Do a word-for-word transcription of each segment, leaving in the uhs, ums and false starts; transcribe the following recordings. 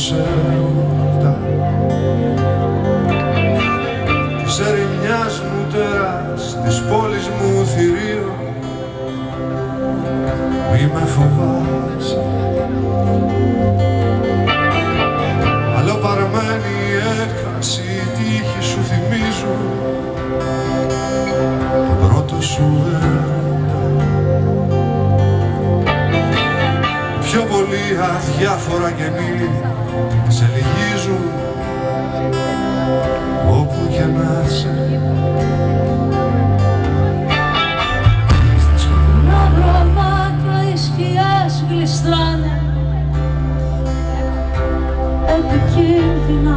πρώτος έρωτα της ερημιάς μου τέρας, της πόλης μου θηρίο. Μη με φοβάσαι, αλλοπαρμένη έκφραση, η τύχη σου θυμίζουν τον πρώτο σου έρωτα. Πιο πολύ αδιάφορα καινή σε λυγίζουν όπου και να είσαι. Στα σκοτεινά δρομάκια οι σκιές γλιστράνε επικίνδυνα.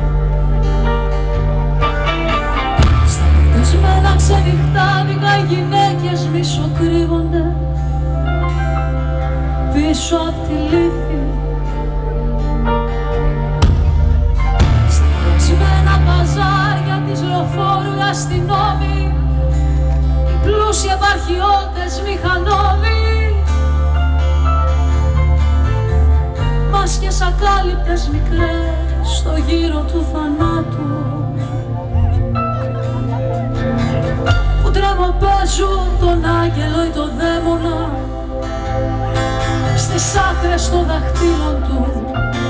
Στα πεκτεσμένα ξενυχτάδικα οι γυναίκες μισοκρύβονται πίσω απ' τη λύθη. Στα χωρεσμένα παζάρια της λεωφόρου οι αστυνόμοι, οι πλούσιοι επαρχιώτες μηχανόμοι, μάσκες ακάλυπτες μικρές στο γύρο του θανάτου, που τρεμοπαίζουν τον άγγελο ή τον δαίμονα στις άκρες των δαχτύλων του.